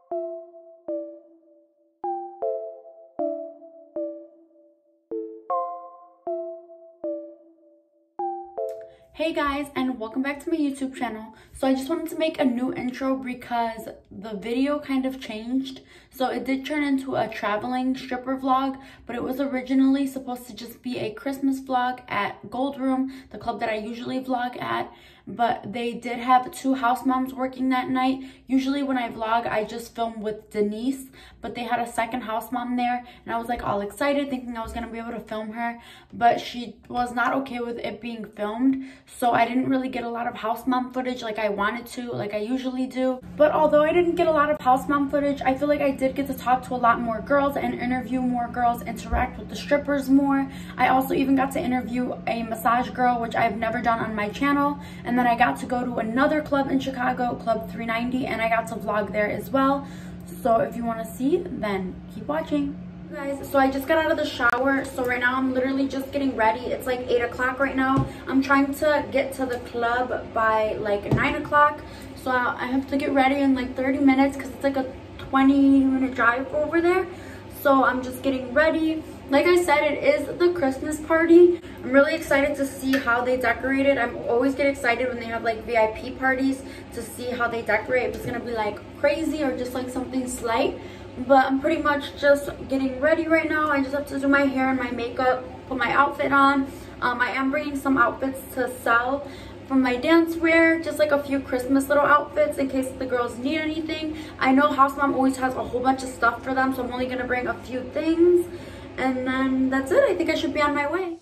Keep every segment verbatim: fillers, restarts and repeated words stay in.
Hey guys, and welcome back to my YouTube channel. So I just wanted to make a new intro because the video kind of changed. So it did turn into a traveling stripper vlog, but it was originally supposed to just be a Christmas vlog at Gold Room, the club that I usually vlog at. But they did have two house moms working that night. Usually when I vlog, I just film with Denise, but they had a second house mom there, and I was like all excited thinking I was gonna be able to film her, but she was not okay with it being filmed. So I didn't really get a lot of house mom footage like I wanted to, like I usually do. But although I didn't get a lot of house mom footage, I feel like I did get to talk to a lot more girls and interview more girls, interact with the strippers more. I also even got to interview a massage girl, which I've never done on my channel. And then I got to go to another club in Chicago, Club three ninety, and I got to vlog there as well. So if you want to see, then keep watching. Guys, so I just got out of the shower, so right now I'm literally just getting ready. It's like eight o'clock right now. I'm trying to get to the club by like nine o'clock, so I have to get ready in like thirty minutes because it's like a twenty minute drive over there. So I'm just getting ready. Like I said, it is the Christmas party. I'm really excited to see how they decorate it. I'm always get excited when they have like V I P parties to see how they decorate. If it's gonna be like crazy or just like something slight. But I'm pretty much just getting ready right now. I just have to do my hair and my makeup, put my outfit on. Um, I am bringing some outfits to sell from my dance wear, just like a few Christmas little outfits in case the girls need anything. I know House Mom always has a whole bunch of stuff for them, so I'm only gonna bring a few things. And then that's it. I think I should be on my way.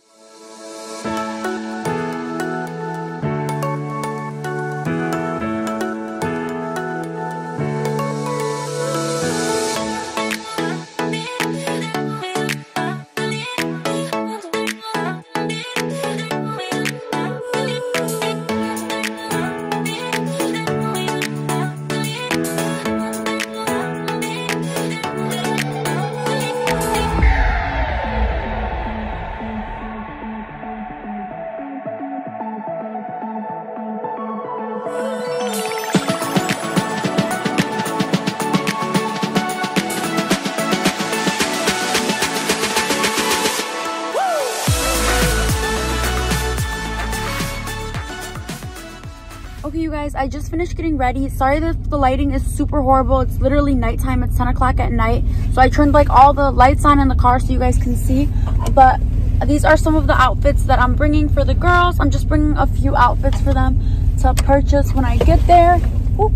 Okay, you guys, I just finished getting ready. Sorry that the lighting is super horrible. It's literally nighttime. It's ten o'clock at night. So I turned like all the lights on in the car so you guys can see. But these are some of the outfits that I'm bringing for the girls. I'm just bringing a few outfits for them to purchase when I get there. Ooh.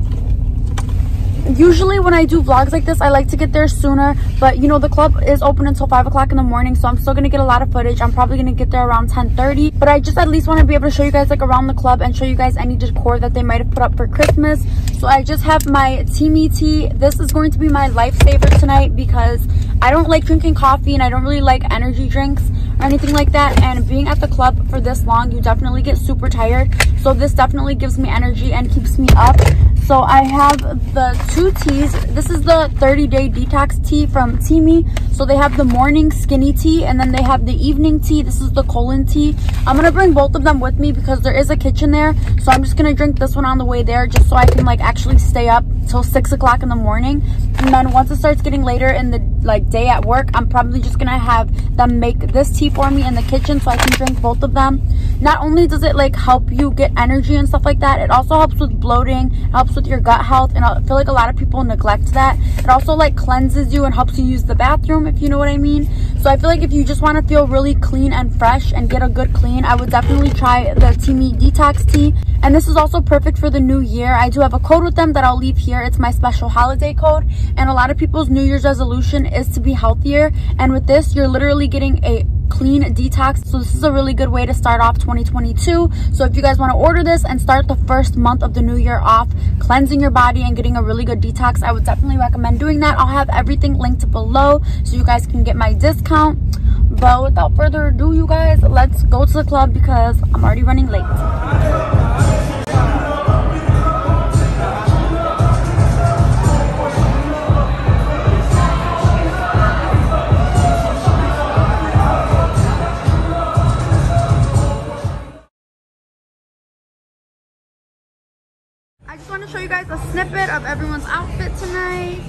Usually when I do vlogs like this, I like to get there sooner, but you know, the club is open until five o'clock in the morning, so I'm still gonna get a lot of footage. I'm probably gonna get there around ten thirty, but I just at least want to be able to show you guys like around the club and show you guys any decor that they might have put up for Christmas. So I just have my Teami tea. This is going to be my lifesaver tonight because I don't like drinking coffee and I don't really like energy drinks or anything like that, and being at the club for this long, you definitely get super tired. So this definitely gives me energy and keeps me up. So I have the two teas. This is the thirty day detox tea from Teami. So they have the morning skinny tea and then they have the evening tea. This is the colon tea. I'm gonna bring both of them with me because there is a kitchen there. So I'm just gonna drink this one on the way there just so I can like actually stay up till six o'clock in the morning. And then once it starts getting later in the like day at work, I'm probably just gonna have them make this tea for me in the kitchen so I can drink both of them. Not only does it like help you get energy and stuff like that, it also helps with bloating, helps with your gut health, and I feel like a lot of people neglect that. It also like cleanses you and helps you use the bathroom, if you know what I mean. So I feel like if you just want to feel really clean and fresh and get a good clean, I would definitely try the Teami detox tea. And this is also perfect for the new year. I do have a code with them that I'll leave here. It's my special holiday code, and a lot of people's New Year's resolution is to be healthier, and with this you're literally getting a clean detox. So this is a really good way to start off twenty twenty-two. So if you guys want to order this and start the first month of the new year off cleansing your body and getting a really good detox, I would definitely recommend doing that. I'll have everything linked below so you guys can get my discount. But without further ado, you guys, let's go to the club because I'm already running late. I just want to show you guys a snippet of everyone's outfit tonight.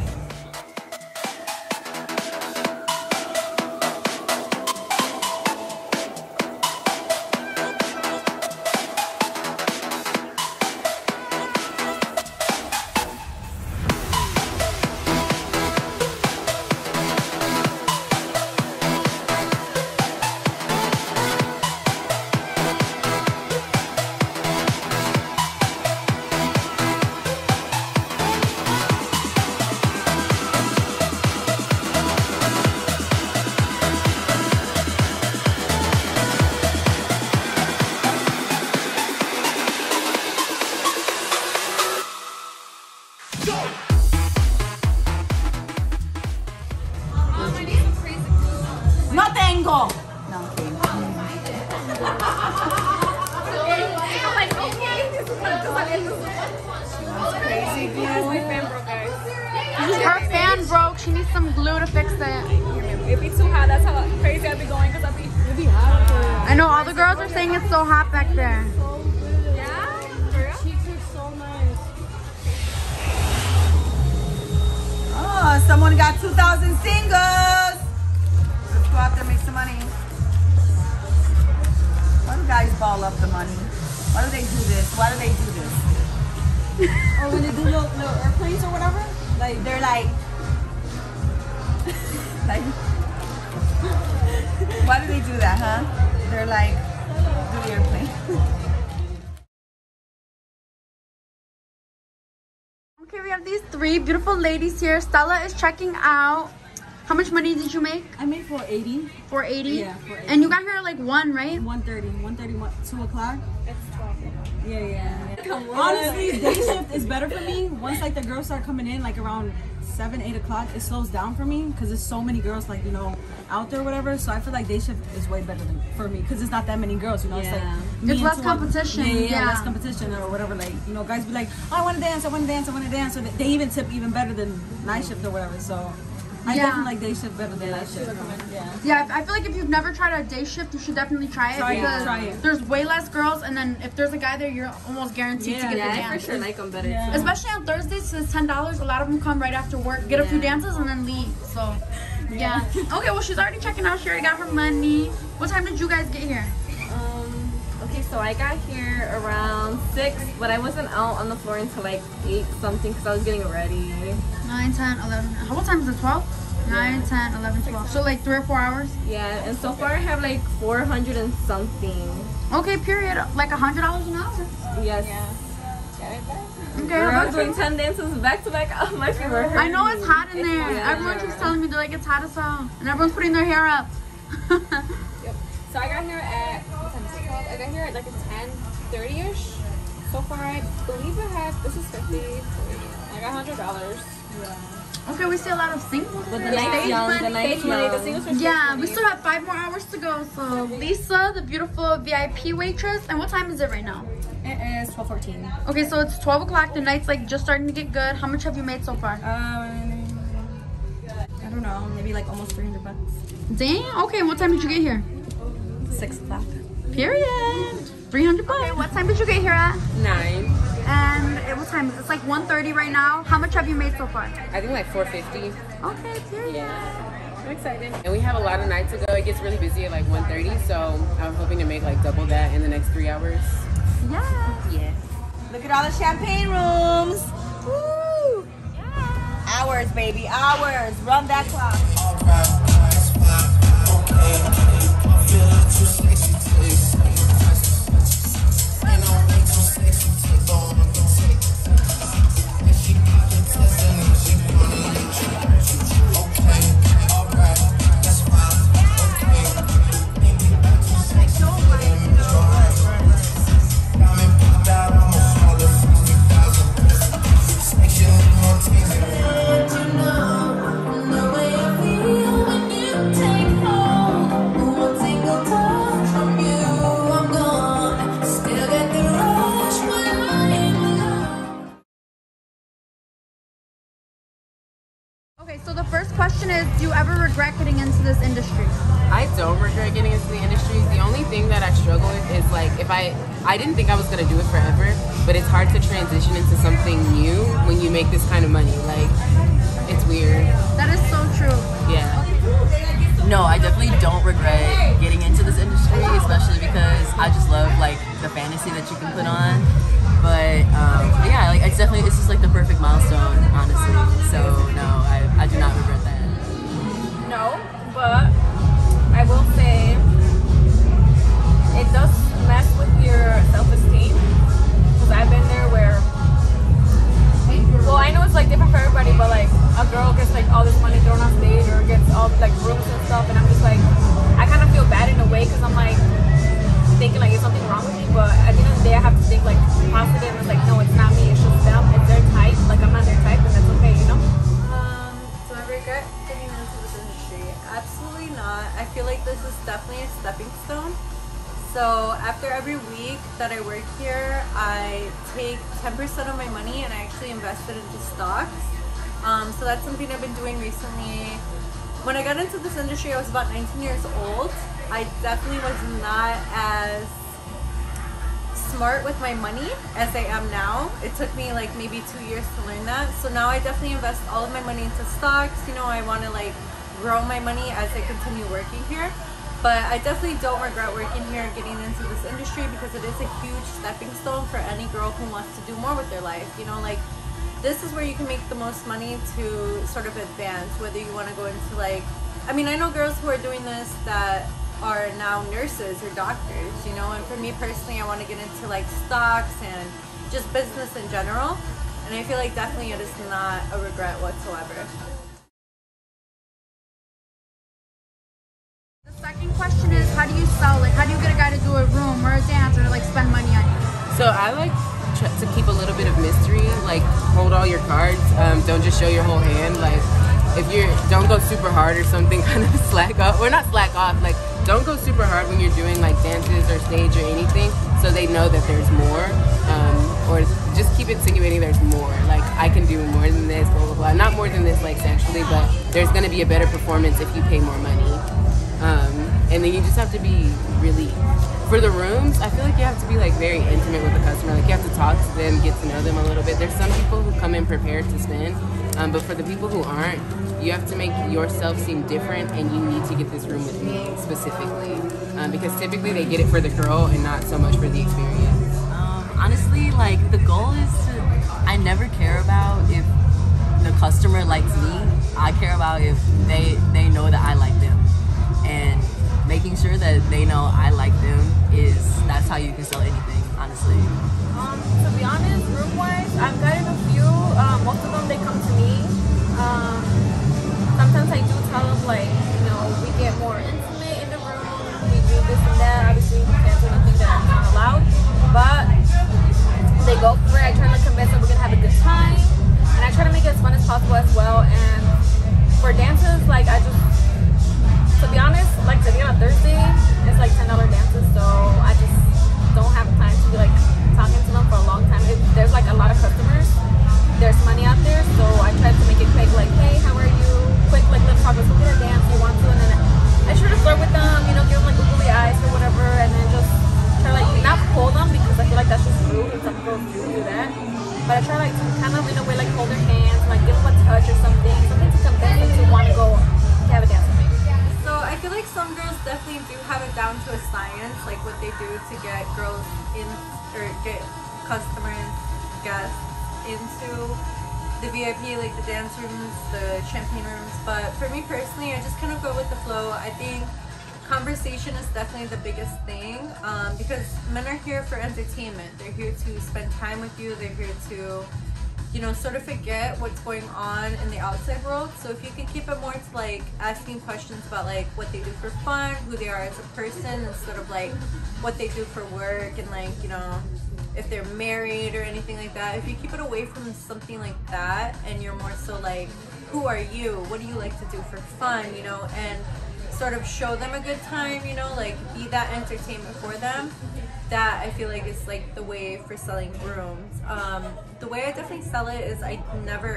No tengo. No, okay. I'm like, okay, this is what crazy glue. My fan broke, guys. Her fan broke. She needs some glue to fix it. It'd be too hot. That's how crazy I'd be going because I'd be. It'd be hot. I know all the girls are saying it's so hot back there. Yeah. For real? Cheeks are so nice. Oh, someone got two thousand singles. Let's go out there and make some money. Why do guys ball up the money? Why do they do this? Why do they do this? Or when they do little, little airplanes or whatever. Like they're like, like, why do they do that, huh? They're like, do the airplane. Okay, we have these three beautiful ladies here. Stella is checking out. How much money did you make? I made four eighty. four eighty? Yeah, four eighty. And you got here at like one, right? one thirty. one thirty, two o'clock. It's twelve. Yeah, yeah. Come on. Honestly, day shift is better for me. Once like the girls start coming in, like around seven, eight o'clock, it slows down for me because there's so many girls, like, you know, out there or whatever. So I feel like day shift is way better than for me because it's not that many girls, you know. Yeah. It's like me It's and less two competition, Other, yeah, yeah, yeah. less competition or whatever. Like, you know, guys be like, oh, I want to dance, I want to dance, I want to dance. So they even tip even better than night shift or whatever. So I Yeah. definitely like day shift better than night shift. Yeah. Yeah, I feel like if you've never tried a day shift, you should definitely try it Try it, because try it. there's way less girls, and then if there's a guy there, you're almost guaranteed Yeah, to get Yeah, the I dance. for sure like them better Yeah. too. Especially on Thursdays, so it's ten dollars. A lot of them come right after work, get a few Yeah. dances, and then leave. So, yeah. Okay, well, she's already checking out. She already got her money. What time did you guys get here? Um, okay, so I got here around six, but I wasn't out on the floor until like eight something because I was getting ready. nine, ten, eleven. What time is it? twelve? nine, ten, eleven, twelve. So, like three or four hours? Yeah, and so far I have like four hundred and something. Okay, period. Like one hundred dollars an hour. Yes. Okay, Girl, how I about was you? doing ten dances back to back. Oh, my feet were hurting. I know it's hot in there. Yeah. Everyone keeps telling me they're like it's hot as hell, and everyone's putting their hair up. Yep. So I got here at what time is it called? I got here at like a ten thirty ish. So far, I believe I have this is fifty. I got hundred dollars. Okay, we see a lot of singles. But the here. night's Stage young, money. the night's Stage money. The young. singles are stage Yeah, we money. still have five more hours to go. So Lisa, the beautiful V I P waitress, and what time is it right now? It is twelve fourteen. Okay, so it's twelve o'clock. The night's like just starting to get good. How much have you made so far? Um, I don't know, maybe like almost three hundred bucks. Dang. Okay, and what time did you get here? Six o'clock. Period. three hundred bucks. Okay, what time did you get here at? Nine. And it, what time is it? It's like one thirty right now. How much have you made so far? I think like four fifty. Okay, period. Yeah. I'm excited. And we have a lot of nights to go. It gets really busy at like one thirty, so I'm hoping to make like double that in the next three hours. Yeah. Yeah. Look at all the champagne rooms. Woo! Hours, baby, hours. Run that clock. Take hold, one single touch. Okay, so the first question is, do you ever regret getting into this industry? I don't regret getting into the industry. The only thing that I struggle with is like if I I didn't think I was gonna do it forever, but it's hard to transition into something new when you make this kind of money. Like, it's weird. That is so true. Yeah. No, I definitely don't regret getting into this industry, especially because I just love like the fantasy that you can put on. But, um, but yeah, like it's definitely it's just like the perfect milestone, honestly. So no, I, I do not regret that. No, but I will say it does mess with your self-esteem, because I've been there where, well, I know it's like different for everybody, but like a girl gets like all this money thrown on stage or gets all like rooms and stuff, and I'm just like, I kind of feel bad in a way because I'm like thinking like is something wrong with me, but at the end of the day I have to think like positive. It's like, no, it's not me, it's just them, it's their type, like I'm not their type, and that's okay, you know? Um, do I regret getting into this industry? Absolutely not. I feel like this is definitely a stepping stone. So after every week that I work here, I take ten percent of my money and I actually invest it into stocks. Um, so that's something I've been doing recently. When I got into this industry, I was about nineteen years old. I definitely was not as smart with my money as I am now. It took me like maybe two years to learn that. So now I definitely invest all of my money into stocks. You know, I want to like grow my money as I continue working here. But I definitely don't regret working here and getting into this industry, because it is a huge stepping stone for any girl who wants to do more with their life. You know, like this is where you can make the most money to sort of advance, whether you want to go into like, I mean, I know girls who are doing this that are now nurses or doctors, you know, and for me personally, I want to get into like stocks and just business in general. And I feel like definitely it is not a regret whatsoever. The second question is, how do you sell? Like, how do you get a guy to do a room or a dance or like spend money on you? So I like tr to keep a little bit of mystery, like hold all your cards, um, don't just show your whole hand. Like if you're, don't go super hard or something, kind of slack off, or not slack off, like don't go super hard when you're doing like dances or stage or anything, so they know that there's more, um, or just keep insinuating there's more, like I can do more than this, blah blah blah. Not more than this like sexually, but there's gonna be a better performance if you pay more money. Um, and then you just have to be really, for the rooms, I feel like you have to be like very intimate with the customer. Like you have to talk to them, get to know them a little bit. There's some people who come in prepared to spend, um, but for the people who aren't, you have to make yourself seem different, and you need to get this room with me specifically, um, because typically they get it for the girl and not so much for the experience. Um, honestly, like the goal is to, I never care about if the customer likes me. I care about if they, they know that I like them. And making sure that they know I like them is, that's how you can sell anything, honestly. Um, to be honest, room-wise, I've gotten a few. Um, most of them, they come to me. Um, sometimes I do tell them, like, you know, we get more intimate in the room. We do this and that. Obviously, we can't do anything that's not allowed. But they go for it. I try to convince them we're going to have a good time. And I try to make it as fun as possible as well. And for dances, like, I just... To be honest, like today on a Thursday, it's like ten dollar dances, so I just don't have time to be like talking to them for a long time. It, there's like a lot of customers, there's money out there, so I try to make it quick, like, hey, how are you? Quick, like, let's talk, let's look at a dance, you want to, and then I try to flirt with them, you know, give them like googly eyes or whatever, and then just try like, not pull them, because I feel like that's just rude, and some girls do do that, but I try like to kind of in a way like hold their hands, like give them a touch or something, something to convince them to want to go to have a dance with me. So I feel like some girls definitely do have it down to a science, like what they do to get girls in, or get customers, guests into the V I P, like the dance rooms, the champagne rooms. But for me personally, I just kind of go with the flow. I think conversation is definitely the biggest thing, um, because men are here for entertainment. They're here to spend time with you. They're here to, you know, sort of forget what's going on in the outside world. So if you can keep it more to like asking questions about like what they do for fun, who they are as a person, instead of like what they do for work, and like, you know, if they're married or anything like that. If you keep it away from something like that, and you're more so like, who are you? What do you like to do for fun? You know, and sort of show them a good time, you know, like be that entertainment for them. That I feel like is like the way for selling rooms. Um, the way I definitely sell it is I never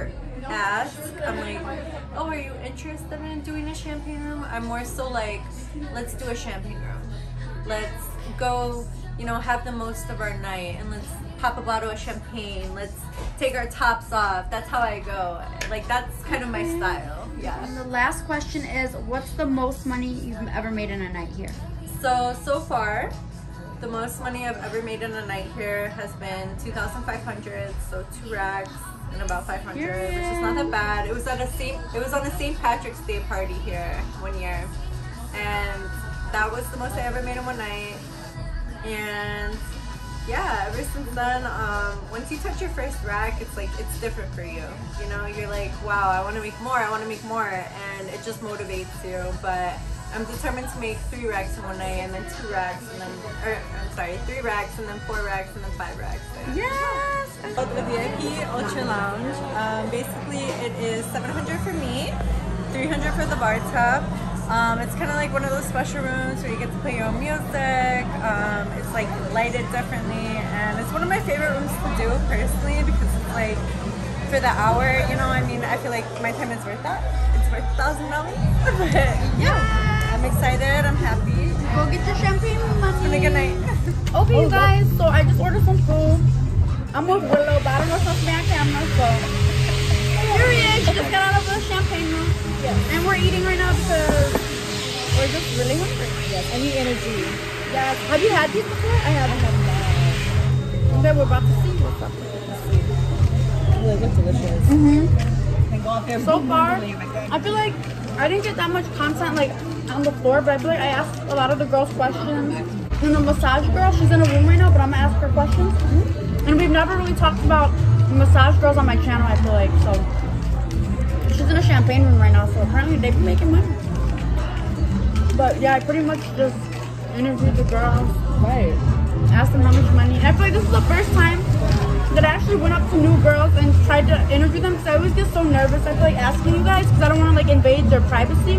ask, I'm like, oh, are you interested in doing a champagne room? I'm more so like, let's do a champagne room. Let's go, you know, have the most of our night, and let's pop a bottle of champagne. Let's take our tops off. That's how I go. Like, that's kind of my style. Yeah. And the last question is, what's the most money you've ever made in a night here? So, so far, the most money I've ever made in a night here has been two thousand five hundred, so two racks and about five hundred, which is not that bad. It was at a Saint it was on a Saint Patrick's Day party here one year, and that was the most I ever made in one night. And yeah, ever since then, um, once you touch your first rack, it's like, it's different for you. You know, you're like, wow, I want to make more, I want to make more, and it just motivates you. But I'm determined to make three racks in one night, and then two racks, and then, or, I'm sorry, three racks, and then four racks, and then five racks. So, Yes! The V I P Ultra Lounge, um, basically it is seven hundred for me, three hundred for the bar top. Um, it's kind of like one of those special rooms where you get to play your own music. Um, it's like lighted differently, and it's one of my favorite rooms to do personally, because it's like, for the hour, you know, I mean, I feel like my time is worth that. It's worth a thousand dollars. But yeah, I'm excited, I'm happy. Go get your champagne money. It's been a good night. Okay, you guys, so I just ordered some food. I'm with Willow, but I don't know if I'm on camera, so. Here he is, she just got out of the champagne room. Yes. And we're eating right now because we're just really hungry. Yes, I need energy. Yes. Have you had these before? I haven't had that. Okay, we're about to see what's up. They look delicious. Mm-hmm. So far, I feel like I didn't get that much content like on the floor, but I feel like I asked a lot of the girls questions. And the massage girl, she's in a room right now, but I'm gonna ask her questions. Mm-hmm. And we've never really talked about massage girls on my channel, I feel like, so. She's in a champagne room right now, so apparently they've been making money. But yeah, I pretty much just interviewed the girls. Right. Asked them how much money. And I feel like this is the first time that I actually went up to new girls and tried to interview them, because I always get so nervous. I feel like asking you guys because I don't want to like invade their privacy.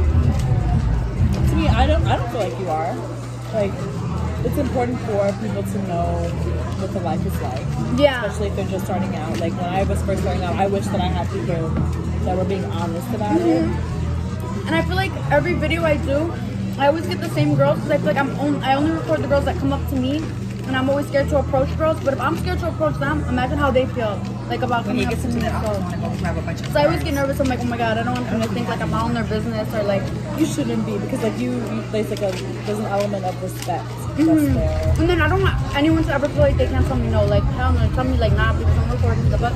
To me, I don't I don't feel like you are. Like, it's important for people to know what the life is like. Yeah. Especially if they're just starting out. Like, when I was first starting out, I wish that I had people that were being honest about Mm-hmm. it. And I feel like every video I do, I always get the same girls, because I feel like I'm on, I only record the girls that come up to me, and I'm always scared to approach girls. But if I'm scared to approach them, imagine how they feel like about coming up to me. So, so I always get nervous. I'm like, oh my god, I don't want them to think like I'm on their business, or like, You shouldn't be, because like you, you place like a there's an element of respect mm-hmm. that's there. And then I don't want anyone to ever feel like they can't tell me no. Like, hell no, tell me like nah, because I'm recording the butt.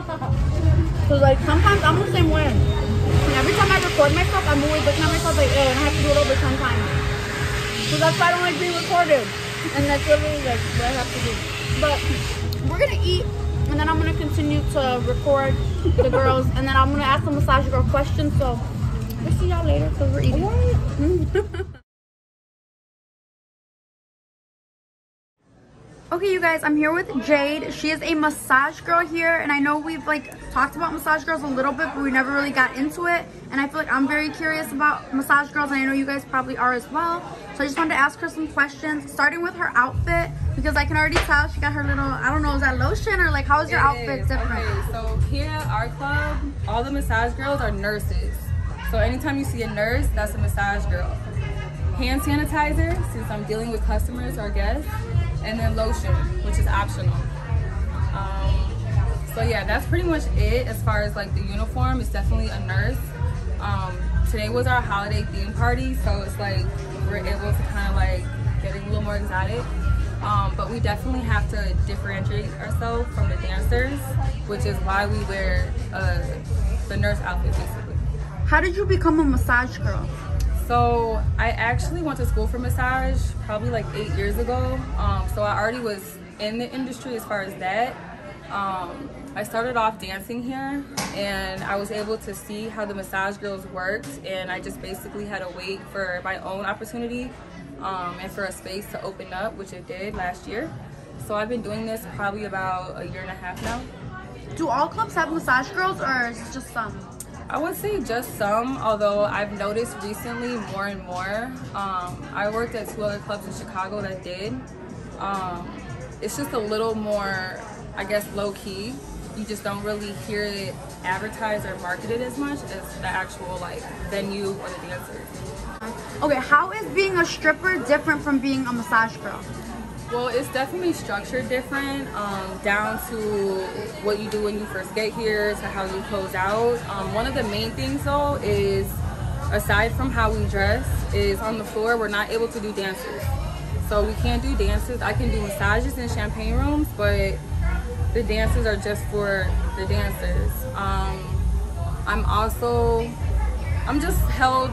So like sometimes I'm the same way. And every time I record myself, I'm always looking at myself like, oh, and I have to do it over ten times. So that's why I don't like being recorded. And that's literally like what I have to do. But we're gonna eat, and then I'm gonna continue to record the girls, and then I'm gonna ask the massage girl questions. So we'll see y'all later because we're eating. Okay, you guys, I'm here with Jade. She is a massage girl here, and I know we've like talked about massage girls a little bit, but we never really got into it. And I feel like I'm very curious about massage girls, and I know you guys probably are as well. So I just wanted to ask her some questions, starting with her outfit, because I can already tell she got her little, I don't know, is that lotion or like how is your It outfit is. different? Okay, so here at our club, all the massage girls are nurses. So anytime you see a nurse, that's a massage girl. Hand sanitizer, since I'm dealing with customers or guests, and then lotion, which is optional. Um, so yeah, that's pretty much it as far as like the uniform. It's definitely a nurse. Um, today was our holiday theme party, so it's like we're able to kind of like get it a little more exotic. Um, but we definitely have to differentiate ourselves from the dancers, which is why we wear uh, the nurse outfit basically. How did you become a massage girl? So I actually went to school for massage probably like eight years ago. Um, so I already was in the industry as far as that. Um, I started off dancing here, and I was able to see how the massage girls worked, and I just basically had to wait for my own opportunity um, and for a space to open up, which it did last year. So I've been doing this probably about a year and a half now. Do all clubs have massage girls, or is it just some? I would say just some, although I've noticed recently more and more. Um, I worked at two other clubs in Chicago that did. Um, it's just a little more, I guess, low-key. you just don't really hear it advertised or marketed as much as the actual like venue or the dancers. Okay, how is being a stripper different from being a massage girl? Well, it's definitely structured different, um, down to what you do when you first get here to how you close out. Um, one of the main things though is, aside from how we dress, is on the floor we're not able to do dances. So we can't do dances. I can do massages in champagne rooms, but the dances are just for the dancers. Um, I'm also, I'm just held,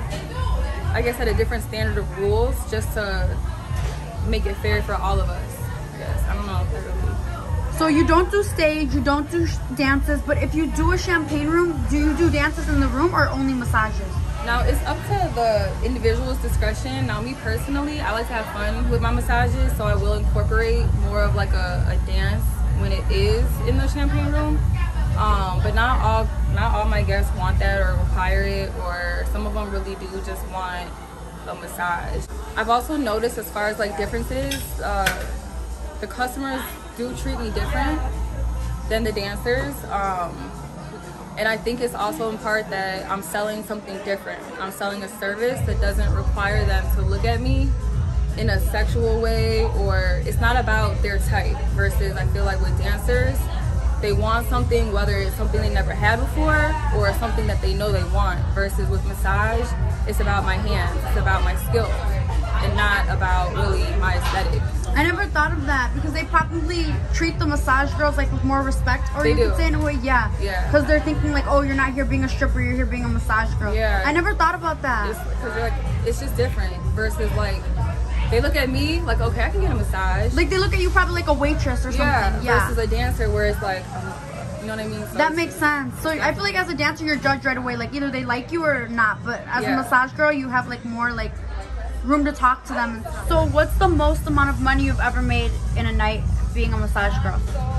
I guess, at a different standard of rules just to make it fair for all of us. Yes, I don't know if that really. So you don't do stage, you don't do dances, but if you do a champagne room, do you do dances in the room or only massages? Now it's up to the individual's discretion. Now me personally, I like to have fun with my massages, so I will incorporate more of like a, a dance when it is in the champagne room. Um, but not all, not all my guests want that or require it, or some of them really do just want a massage. I've also noticed, as far as like differences, uh, the customers do treat me different than the dancers. Um, and I think it's also in part that I'm selling something different. I'm selling a service that doesn't require them to look at me in a sexual way, or it's not about their type, versus I feel like with dancers, they want something, whether it's something they never had before or something that they know they want, versus with massage, it's about my hands, it's about my skill, and not about really my aesthetic. I never thought of that, because they probably treat the massage girls like with more respect, or They you do. could say in a way, yeah. Yeah. Because they're thinking like, oh, you're not here being a stripper, you're here being a massage girl. Yeah. I never thought about that. It's, cause they're like, it's just different, versus like, they look at me like, okay, I can get a massage. Like they look at you probably like a waitress or something. Yeah, Yeah. versus a dancer where it's like, um, you know what I mean? So That it's- makes sense. So I feel like as a dancer, you're judged right away. Like either they like you or not. But as Yeah. a massage girl, you have like more like room to talk to them. So what's the most amount of money you've ever made in a night being a massage girl?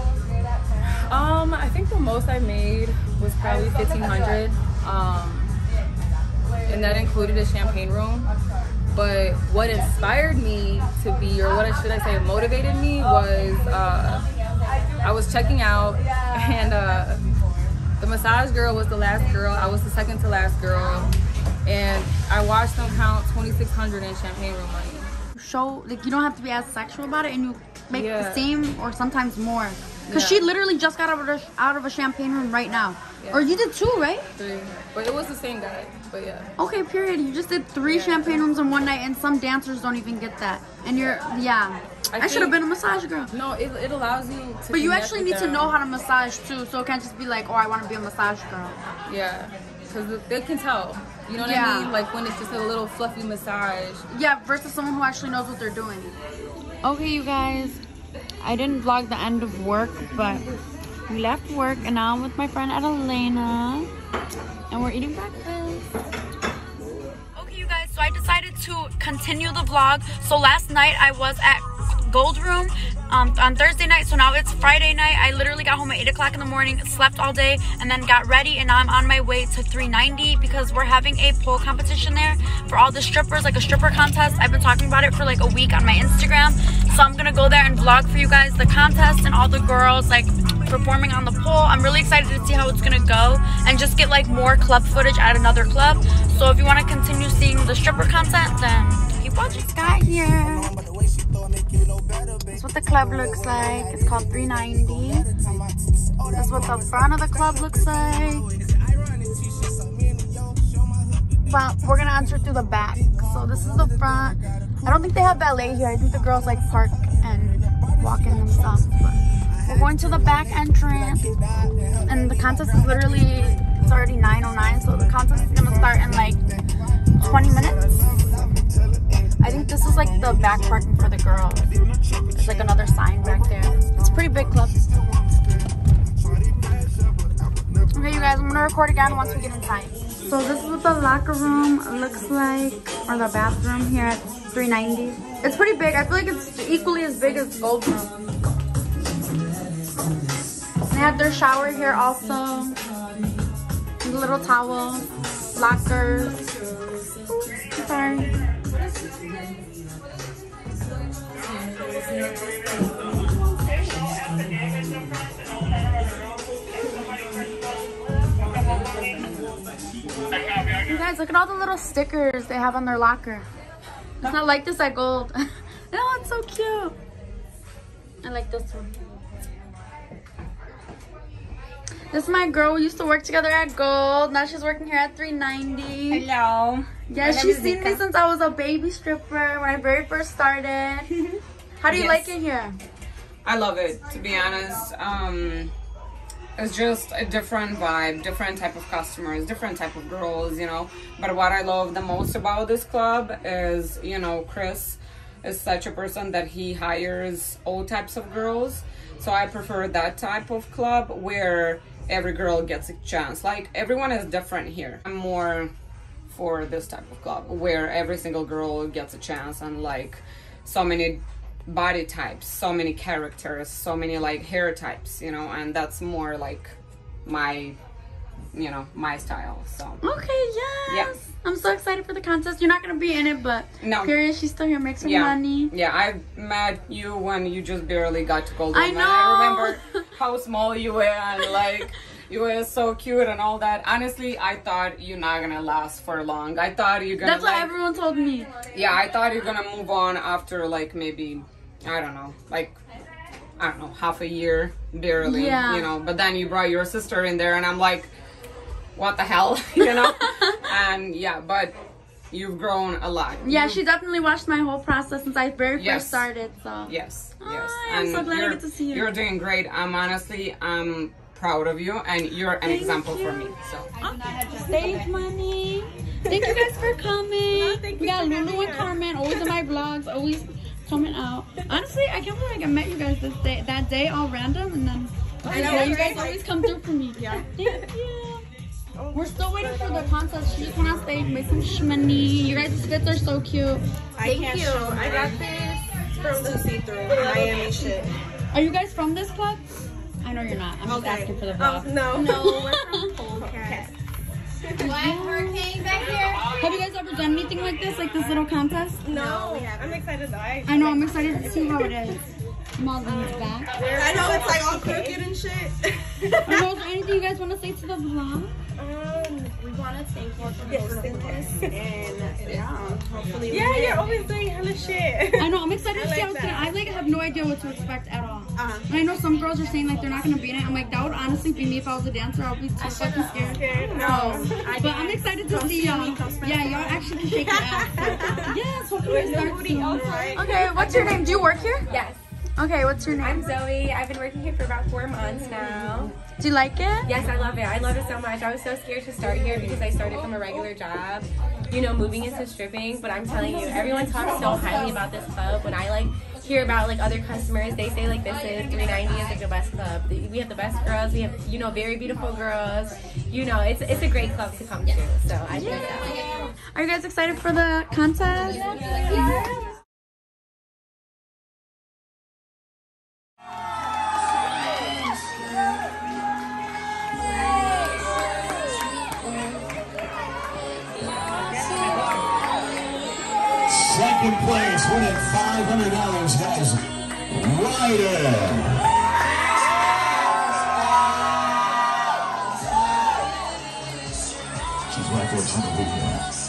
Um, I think the most I made was probably fifteen hundred, um, and that included a champagne room. But what inspired me to be, or what should I say, motivated me was uh, I was checking out, and uh, the massage girl was the last girl. I was the second to last girl, and I watched them count twenty-six hundred in champagne room money. Show like you don't have to be as sexual about it, and you make Yeah. the same or sometimes more. Because Yeah. she literally just got out of, a, out of a champagne room right now. Yeah. Or you did two, right? Three, but it was the same guy. But yeah. Okay, period. You just did three Yeah. champagne rooms in one night, and some dancers don't even get that. And you're, yeah. I, I should have think- been a massage girl. No, it, it allows you to But you connect actually with need to them. know how to massage too, so it can't just be like, oh, I want to be a massage girl. Yeah, because they can tell. You know what Yeah. I mean? Like when it's just a little fluffy massage. Yeah, versus someone who actually knows what they're doing. Okay, you guys, I didn't vlog the end of work, but we left work and now I'm with my friend Adelena and we're eating breakfast. Okay, you guys, so I decided to continue the vlog. So last night I was at Gold Room um, on Thursday night, so now it's Friday night. I literally got home at eight o'clock in the morning, slept all day, and then got ready, and now I'm on my way to three ninety because we're having a pole competition there for all the strippers, like a stripper contest. I've been talking about it for like a week on my Instagram, so I'm gonna go there and vlog for you guys the contest and all the girls like performing on the pole. I'm really excited to see how it's gonna go and just get like more club footage at another club. So if you want to continue seeing the stripper content, then keep watching. Got here. That's what the club looks like. It's called three ninety. That's what the front of the club looks like. But we're gonna enter through the back. So this is the front. I don't think they have ballet here. I think the girls like park and walk in themselves. But we're going to the back entrance. And the contest is literally, it's already nine oh nine. So the contest is gonna start in like twenty minutes. I think this is like the back parking for the girls. There's like another sign back there. It's a pretty big club. Okay, you guys, I'm gonna record again once we get inside. So this is what the locker room looks like, or the bathroom here at three ninety. It's pretty big. I feel like it's equally as big as Gold Room. They have their shower here also. Little towels, lockers. Sorry. guys, look at all the little stickers they have on their locker. It's not like this at Gold. Oh, it's so cute. I like this one. This is my girl. We used to work together at Gold. Now she's working here at three ninety. Hello. Yeah, she's seen me since I was a baby stripper when I very first started. How do you yes. like it here? I love it, to be honest. Um, it's just a different vibe, different type of customers, different type of girls, you know. But what I love the most about this club is, you know, Chris is such a person that he hires all types of girls. So I prefer that type of club where every girl gets a chance. Like, everyone is different here. I'm more for this type of club where every single girl gets a chance, and like so many body types, so many characters, so many like hair types, you know, and that's more like my, you know, my style. So okay, yes. Yeah. I'm so excited for the contest. You're not gonna be in it, but no. Period, she's still here, make some yeah. money. Yeah, I met you when you just barely got to Gold Room. I know. And I remember how small you were, and like you were so cute and all that. Honestly, I thought you're not gonna last for long. I thought you're gonna. That's like, what everyone told me. Yeah, I thought you're gonna move on after like maybe, I don't know, like I don't know, half a year, barely. Yeah. You know, but then you brought your sister in there, and I'm like, what the hell, you know? And yeah, but you've grown a lot. Yeah, you've, she definitely watched my whole process since I very yes. first started. So yes, oh, yes. I'm and so glad I get to see you. You're doing great. I'm honestly, I'm proud of you, and you're an Thank example you. for me. So stage money. Thank you guys for coming. No, we got Lulu and Carmen always in my vlogs, always coming out. Honestly, I can't believe I met you guys this day, that day, all random, and then I know, yeah, you guys always come through for me. Yeah. Thank you. We're still waiting for the contest. She just went on stage, make some shmoney. You guys' fits are so cute. Thank you. I got this from the see-through Miami shit. Are you guys from this club? I know you're not. I'm just asking for the vlog. Um, no. No, we're from Polecat. Black hurricane back here. Have you guys ever done anything like this, like this little contest? No. I'm excited though. I, I know. I'm excited to see how it is. Marlene's back. I know it's like all crooked and shit. I know. Is there anything you guys want to say to the vlog? Um, we want to thank you for hosting this, and yeah, hopefully. Yeah, you're always doing hella shit. I know. I'm excited to see how it's gonna. I like have no idea what to expect at all. Uh-huh. And I know some girls are saying like they're not gonna be in it. I'm like, that would honestly be me if I was a dancer. I'll be too fucking scared. scared. No, so, but I'm excited to see y'all. Yeah, y'all actually can shake it out. So, yes, hopefully it starts soon. Okay, what's your name? Do you work here? Yes. Okay, what's your name? I'm Zoe. I've been working here for about four months now. Do you like it? Yes, I love it. I love it so much. I was so scared to start here because I started from a regular job, you know, moving into stripping. But I'm telling you, everyone talks so highly about this club. When I like hear about like other customers, they say like this is three ninety is like the best club. We have the best girls. We have, you know, very beautiful girls. You know, it's it's a great club to come to. So I think that. Are you guys excited for the contest? Yeah. Second place, winning five hundred dollars, guys. Ryder. She's right there, she's the video.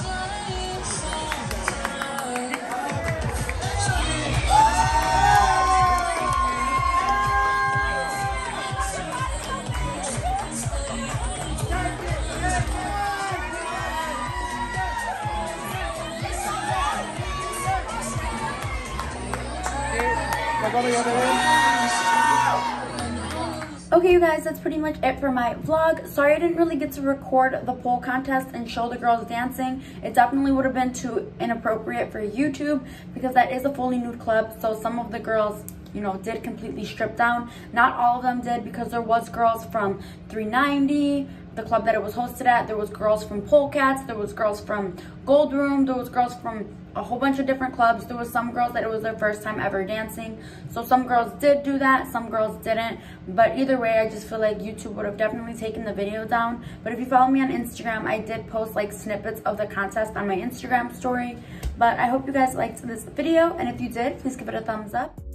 Okay, you guys, that's pretty much it for my vlog. Sorry I didn't really get to record the pole contest and show the girls dancing. It definitely would have been too inappropriate for YouTube because that is a fully nude club. So some of the girls, you know, did completely strip down. Not all of them did because there was girls from three ninety, the club that it was hosted at. There was girls from Polecats. There was girls from Gold Room. There was girls from a whole bunch of different clubs. There was some girls that it was their first time ever dancing. So some girls did do that, some girls didn't. But either way, I just feel like YouTube would have definitely taken the video down. But if you follow me on Instagram, I did post like snippets of the contest on my Instagram story. But I hope you guys liked this video, and if you did, please give it a thumbs up.